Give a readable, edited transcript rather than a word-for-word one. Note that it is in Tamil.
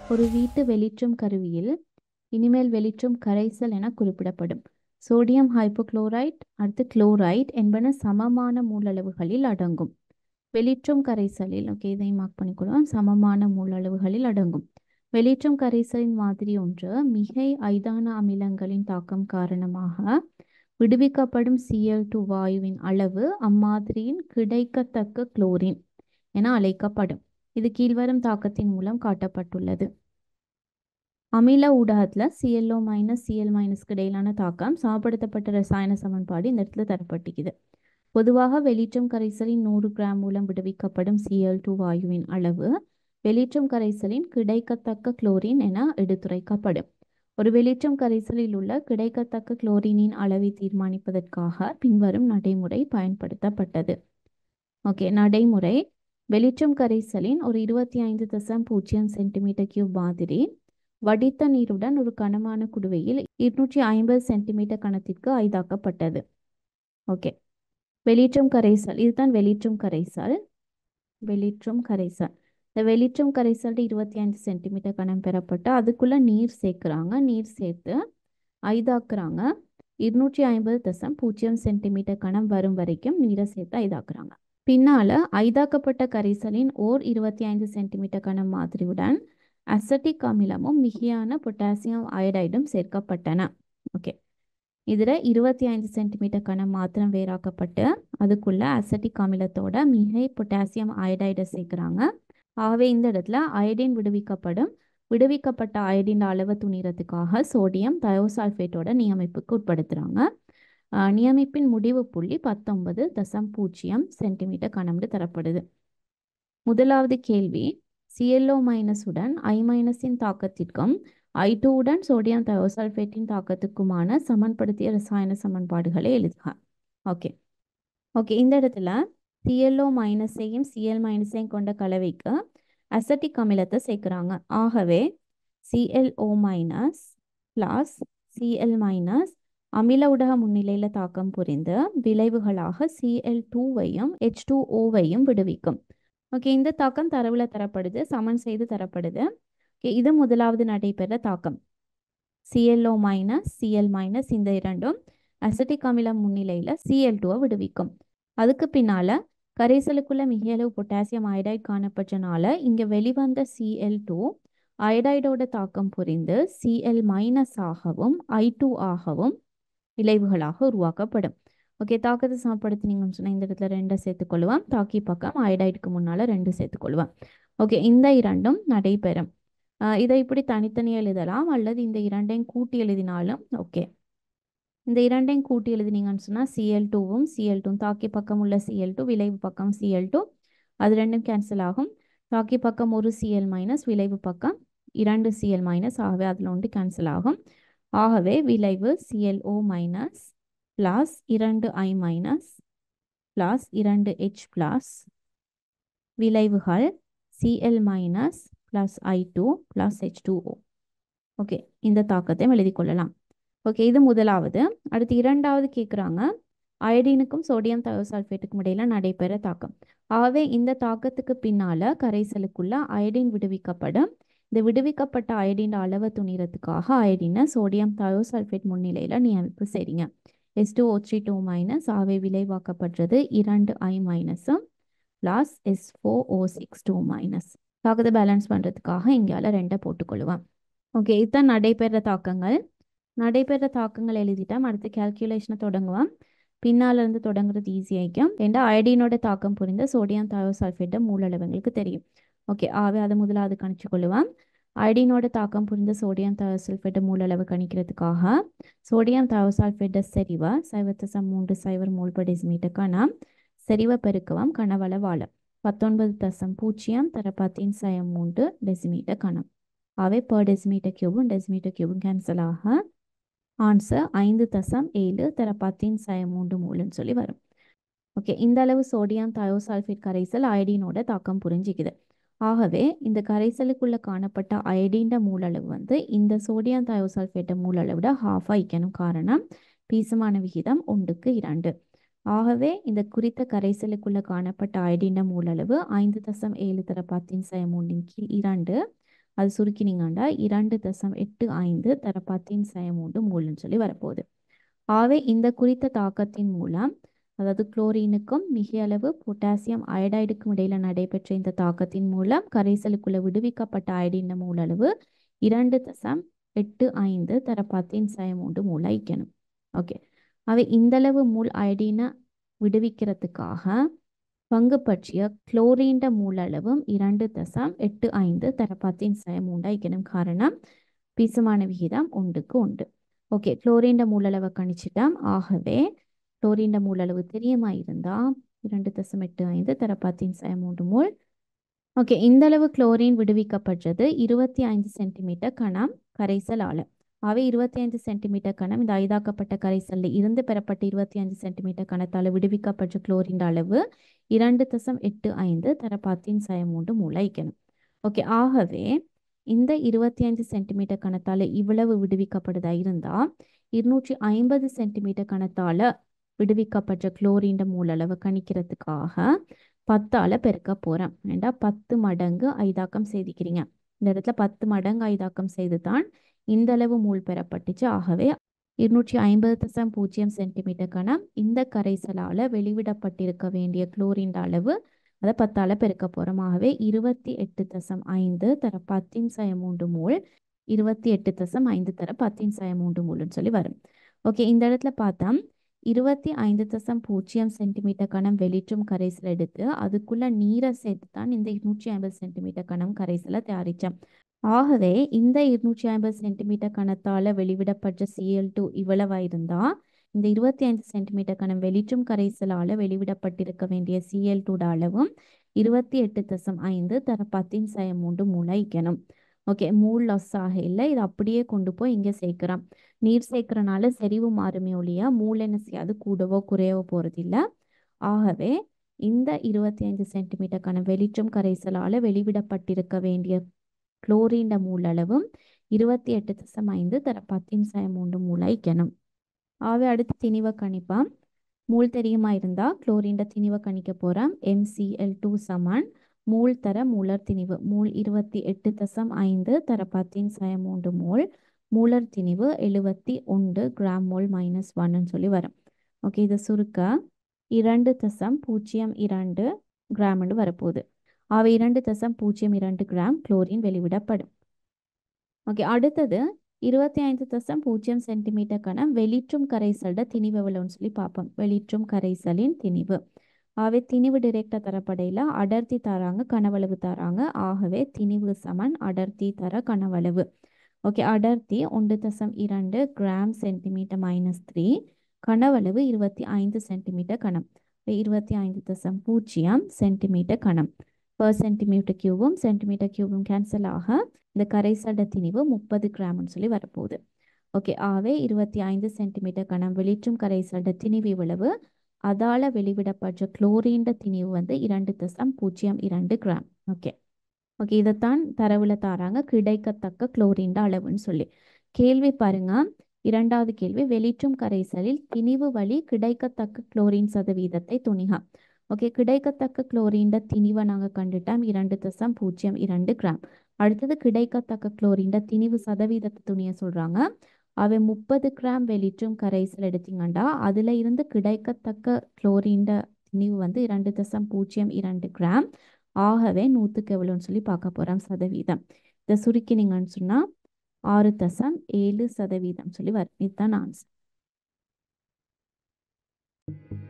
ஒரு வீட்டு வெளிச்சம் கருவியில் இனிமேல் வெளிச்சம் கரைசல் என குறிப்பிடப்படும். சோடியம் ஹைப்போகுளோரைட் அடுத்து குளோரைட் என்பன சமமான மூலளவுகளில் அடங்கும். வெளிச்சம் கரைசலில் ஓகே இதை மார்க் பண்ணிக்கொள்வோம். சமமான மூலளவுகளில் அடங்கும். வெளிச்சம் கரைசலின் மாதிரி ஒன்று மிகை ஐதான அமிலங்களின் தாக்கம் காரணமாக விடுவிக்கப்படும் Cl2 வாயுவின் அளவு அம்மாதிரியின் கிடைக்கத்தக்க குளோரின் என அழைக்கப்படும். இது கீழ்வரும் தாக்கத்தின் மூலம் காட்டப்பட்டுள்ளது. அமில ஊடகத்தில் ClO மைனஸ் Cl மைனஸ்க்கு இடையிலான தாக்கம் சமப்படுத்தப்பட்ட ரசாயன சமன்பாடு இந்த இடத்துல தரப்பட்டிருக்குது. பொதுவாக வெளிச்சம் கரைசலின் 100 கிராம் மூலம் விடுவிக்கப்படும் Cl2 வாயுவின் அளவு வெளிச்சம் கரைசலின் கிடைக்கத்தக்க குளோரின் என எடுத்துரைக்கப்படும். ஒரு வெளிச்சம் கரைசலில் உள்ள கிடைக்கத்தக்க குளோரினின் அளவை தீர்மானிப்பதற்காக பின்வரும் நடைமுறை பயன்படுத்தப்பட்டது. ஓகே, நடைமுறை வெளிச்சம் கரைசலின் ஒரு 25.0 சென்டிமீட்டர் கியூப் மாதிரி வடித்த நீருடன் ஒரு கனமான குடுவையில் 250 சென்டிமீட்டர் கனத்திற்கு ஐதாக்கப்பட்டது. ஓகே, வெளிச்சம் கரைசல் இதுதான் வெளிச்சம் கரைசல். இந்த வெளிச்சம் கரைசல் 25 சென்டிமீட்டர் கனம் பெறப்பட்டு அதுக்குள்ள நீர் சேர்க்குறாங்க. நீர் சேர்த்து ஐதாக்குறாங்க. 250.0 சென்டிமீட்டர் கனம் வரும் வரைக்கும் நீரை சேர்த்து ஐதாக்குறாங்க. பின்னால ஐதாக்கப்பட்ட கரைசலின் ஓர் 25 சென்டிமீட்டர் கனம் மாதிரியுடன் அசட்டிக் அமிலமும் மிகையான பொட்டாசியம் அயோடைடும் சேர்க்கப்பட்டன. ஓகே, இதில் 25 சென்டிமீட்டர் கனம் மாத்திரம் வேறாக்கப்பட்டு அதுக்குள்ள அசட்டிக் அமிலத்தோட மிகை பொட்டாசியம் அயோடைடை சேர்க்குறாங்க. ஆகவே இந்த இடத்துல அயோடின் விடுவிக்கப்பட்ட அயோடின் அளவு துணிறதுக்காக சோடியம் தயோசல்ஃபேட்டோட நியமிப்புக்கு உட்படுத்துகிறாங்க. நியமிப்பின் முடிவு புள்ளி 19.0 சென்டிமீட்டர் கனம்னு தரப்படுது. முதலாவது கேள்வி, ClO மைனஸுடன் I மைனஸின் தாக்கத்திற்கும் I2 உடன் சோடியம் தயோசல்ஃபேட்டின் தாக்கத்துக்குமான சமன்படுத்திய ரசாயன சமன்பாடுகளை எழுதுக. ஓகே, இந்த இடத்துல ClO மைனஸையும் Cl மைனஸையும் கொண்ட கலவைக்கு அசட்டிக் அமிலத்தை சேர்க்குறாங்க. ஆகவே ClO minus plus Cl minus அமில ஊடக முன்னிலையில் தாக்கம் புரிந்து விளைவுகளாக Cl2வையும் H2Oவையும் விடுவிக்கும். ஓகே, இந்த தாக்கம் தரவுல தரப்படுது, சமன் செய்து தரப்படுது. ஓகே, இது முதலாவது நடைபெற தாக்கம். ClO மைனஸ் Cl மைனஸ் இந்த இரண்டும் அசிட்டிக் அமிலம் முன்னிலையில் Cl2வை விடுவிக்கும். அதுக்கு பின்னால கரைசலுக்குள்ள மிக அளவு பொட்டாசியம் அயோடைடு காணப்பட்டனால இங்கே வெளிவந்த Cl2 அயோடைடோட தாக்கம் புரிந்து Cl மைனஸ் ஆகவும் I2 ஆகவும் விளைவுகளாக உருவாக்கப்படும். ஓகே, தாக்கத்தை சமப்படுத்தினீங்கன்னு சொன்னால் இந்த இடத்துல 2 சேர்த்துக்கொள்ளுவோம். தாக்கி பக்கம் அயோடைடுக்கு முன்னால் 2 சேர்த்துக்கொள்ளுவோம். ஓகே, இந்த இரண்டும் நடைபெறும். இதை இப்படி தனித்தனியாக எழுதலாம் அல்லது இந்த இரண்டையும் கூட்டி எழுதினாலும் ஓகே. இந்த இரண்டையும் கூட்டி எழுதினீங்கன்னு சொன்னால் Cl2 தாக்கி பக்கம் உள்ள Cl2 விளைவு பக்கம் Cl2 அது ரெண்டும் கேன்சல் ஆகும். தாக்கி பக்கம் ஒரு Cl மைனஸ் விளைவு பக்கம் 2 Cl மைனஸ் ஆகவே அதில் ஒன்று கேன்சல் ஆகும். ஆகவே விளைவு ClO minus plus 2I minus plus 2H plus விளைவுகள் Cl minus plus I2 plus H2O. Okay, இந்த தாக்கத்தை எழுதி கொள்ளலாம். ஓகே, இது முதலாவது. அடுத்து இரண்டாவது கேட்குறாங்க, அயோடினுக்கும் சோடியம் தயோசல்ஃபேட்டுக்கும் இடையில நடைபெற தாக்கம். ஆகவே இந்த தாக்கத்துக்கு பின்னால கரைசலுக்குள்ள அயோடின் விடுவிக்கப்படும். இந்த விடுவிக்கப்பட்ட அயோடின் அளவை துணிறதுக்காக அயோடினை சோடியம் தயோசல்ஃபேட் முன்னிலையில் நியமிப்பு செய்றீங்க. H2O3 மைனஸ் ஆகவே விளைவாக்கப்படுறது 2I மைனஸும் பிளஸ் S4O6 மைனஸ். தாக்கத்தை பேலன்ஸ் பண்ணுறதுக்காக இங்கால 2 போட்டுக்கொள்ளுவேன். ஓகே, இதுதான் நடைபெற தாக்கங்கள் எழுதிட்டோம். அடுத்து கேல்குலேஷனை தொடங்குவோம். பின்னால் இருந்து தொடங்குறது ஈஸியாகிக்கும். ஏன்னா அயோடினோட தாக்கம் புரிந்த சோடியம் தயோசல்ஃபேட்டை மூலளவுங்களுக்கு தெரியும். ஓகே, ஆகவே அதை முதலாவது கணிச்சு கொள்ளுவோம். அயோடினோட தாக்கம் புரிந்த சோடியம் தயோசல்ஃபேட்டை மூலளவு கணிக்கிறதுக்காக சோடியம் தயோசல்ஃபேட்டை செறிவை 0.30 மோல் பர் டெசிமீட்டருக்கான செறிவை பெருக்குவோம் கனவளவால் 19.0 தர 10 டெசிமீட்டர் கனம். ஆகவே பர் டெசிமீட்டர் கியூபும் கேன்சல் ஆக ஆன்சர் 5.7 தர 10 மோல்னு சொல்லி வரும். ஓகே, இந்த அளவு சோடியம் தயோசல்ஃபேட் கரைசல் அயோடினோட தாக்கம் புரிஞ்சிக்குது. ஆகவே இந்த கரைசலுக்குள்ள காணப்பட்ட அயோடின் மூலளவு இந்த சோடியம் தயோசல்ஃபேட்டை மூலளவோட ½ வைக்கணும். காரணம் பீசமான விகிதம் 1:2. ஆகவே இந்த குறித்த கரைசலுக்குள்ள காணப்பட்ட அயோடின் மூலளவு 5.7 தர 10 கீழ் 2 அது சுருக்கினீங்கன்னா 2.85 தர 10⁻³ மோல்னு சொல்லி வரப்போகுது. ஆகவே இந்த குறித்த தாக்கத்தின் மூலம் அதாவது குளோரினுக்கும் மிக அளவு பொட்டாசியம் அயோடைடுக்கும் இடையில நடைபெற்ற இந்த தாக்கத்தின் மூலம் கரைசலுக்குள்ள விடுவிக்கப்பட்ட அயோடின் மூல அளவு 2.85 தர 10⁻³ மூல் ஆயிக்கணும். ஓகே, அவை இந்தளவு மூல் அயோடினை விடுவிக்கிறதுக்காக பங்கு பற்றிய குளோரின் மூல அளவும் 2.85 தர 10⁻³ ஆயிக்கணும். காரணம் பிசுமான விகிதம் 1:1. ஓகே, குளோரின் மூலளவை கணிச்சிட்டோம். ஆகவே குளோரின் மூலளவு தெரியுமா இருந்தால் 2.85 தர 10⁻³ மோல். ஓகே, இந்த அளவு குளோரின் விடுவிக்கப்பட்டது 25 சென்டிமீட்டர் கனம் கரைசலால். அவை 25 சென்டிமீட்டர் கனம் இந்த ஐதாக்கப்பட்ட கரைசலில் இருந்து பெறப்பட்ட 25 சென்டிமீட்டர் கனத்தால் விடுவிக்கப்பட்ட குளோரின் அளவு 2.85 தர 10⁻³ மோல் ஆயிக்கணும். ஓகே, ஆகவே இந்த 25 சென்டிமீட்டர் கனத்தால் இவ்வளவு விடுவிக்கப்படுதா இருந்தால் 250 சென்டிமீட்டர் கனத்தால் விடுவிக்கப்பட்ட குளோரின் மூல அளவு கணிக்கிறதுக்காக 10ஆல் பெருக்க போகிறேன். ஏண்டா 10 மடங்கு ஐதாக்கம் செய்திக்கிறீங்க. இந்த இடத்துல 10 மடங்கு ஐதாக்கம் செய்து தான் இந்த அளவு மூல் பெறப்பட்டுச்சு. ஆகவே 250.0 சென்டிமீட்டர் கனம் இந்த கரைசலால் வெளிவிடப்பட்டிருக்க வேண்டிய குளோரின் அளவு அதை 10ஆல் பெருக்க போகிறோம். ஆகவே 28.5 தர 10⁻³ மோல் 28.5 தர 10⁻³ மோல்னு சொல்லி வரும். ஓகே, இந்த இடத்துல பார்த்தா 25.0 சென்டிமீட்டர் கனம் வெளிற்றும் கரைசல் எடுத்து அதுக்குள்ள நீரை சேர்த்து தான் இந்த 250 சென்டிமீட்டர் கனம் கரைசலை தயாரித்தோம். ஆகவே இந்த 250 சென்டிமீட்டர் கனத்தால் வெளிவிடப்பட்ட Cl2 இவ்வளவாக இருந்தால் இந்த 25 சென்டிமீட்டர் கனம் வெளிற்றும் கரைசலால் வெளிவிடப்பட்டிருக்க வேண்டிய Cl2 அளவும் 28.5 தர 10⁻³ மூல் ஆயிக்கணும். ஓகே, மூல் லாஸ் ஆக இல்லை, இது அப்படியே கொண்டு போய் இங்கே சேர்க்குறோம். நீர் சேர்க்கறனால செறிவு மாறுமே ஒழிய மூல் என்ன செய்யாது கூடவோ குறையவோ போகிறதில்ல. ஆகவே இந்த 25 சென்டிமீட்டர் கனம் வெளிற்றும் கரைசலால் வெளிவிடப்பட்டிருக்க வேண்டிய குளோரின் மூல அளவும் 28.5 தர 10⁻³ மூல் ஆயிக்கணும். ஆகவே அடுத்து திணிவை கணிப்பான். மூல் தெரியுமா இருந்தால் குளோரின் திணிவை கணிக்க போகிறோம். MCl2 சமன் மூல் தர மூலர் திணிவு மூல் 28.5 தர 10⁻³ மோல் மூலர் திணிவு 71 கிராம் மோல் -1 சொல்லி வரும். ஓகே, இதை சுருக்க 2.02 கிராம் வரப்போகுது. அவை 2.02 கிராம் குளோரின் வெளிவிடப்படும். ஓகே, அடுத்தது 25.0 சென்டிமீட்டர் கனம் வெளிற்றும் கரைசலோட திணிவு எவ்வளோன்னு சொல்லி பார்ப்போம். வெளிற்றும் கரைசலின் திணிவு. ஆகவே திணிவு டிரெக்டாக தரப்படையில் அடர்த்தி தராங்க, கனவளவு தராங்க. ஆகவே திணிவு சமன் அடர்த்தி தர கனவளவு. ஓகே, அடர்த்தி 1.2 கிராம் சென்டிமீட்டர் -3, கனவளவு 25 சென்டிமீட்டர் கனம். 25.0 சென்டிமீட்டர் கனம். per சென்டிமீட்டர் கியூபும் சென்டிமீட்டர் கியூபும் கேன்சல் ஆக இந்த கரைசலோட திணிவு 30 கிராம்னு சொல்லி வரப்போகுது. ஓகே, ஆகவே 25 சென்டிமீட்டர் கனம் வெளிற்றும் கரைசலோட திணிவு இவ்வளவு. அதால் வெளிவிடப்பட்ட குளோரின் திணிவு 2.02 கிராம். ஓகே ஓகே, இதைத்தான் தரவுல தாராங்க கிடைக்கத்தக்க குளோரின் அளவுன்னு சொல்லி. கேள்வி பாருங்க, இரண்டாவது கேள்வி, வெளிற்றும் கரைசலில் திணிவு வழி கிடைக்கத்தக்க குளோரின் சதவீதத்தை துணிக. ஓகே, கிடைக்கத்தக்க குளோரின் திணிவை நாங்கள் கண்டுட்டோம் 2.02 கிராம். அடுத்தது கிடைக்கத்தக்க குளோரின் திணிவு சதவீதத்தை துணிய சொல்றாங்க. அவை 30 கிராம் வெளிற்றும் கரைசல் எடுத்தீங்கன்னா அதுல இருந்து கிடைக்கத்தக்க குளோரின் திணிவு 2.02 கிராம். ஆகவே 100க்கு எவ்வளோன்னு சொல்லி பார்க்க போறோம் சதவீதம். இதை சுருக்கினீங்கன்னு சொன்னா 6.7% சொல்லி வரும். இதுதான் ஆன்சர்.